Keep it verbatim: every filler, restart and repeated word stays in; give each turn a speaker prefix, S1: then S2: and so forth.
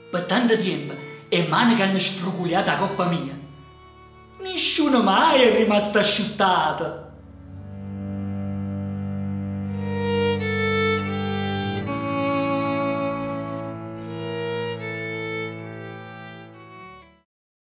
S1: per tanto tempo e mani che hanno sfrugugliato la coppa mia. Nessuno mai è rimasto asciuttato.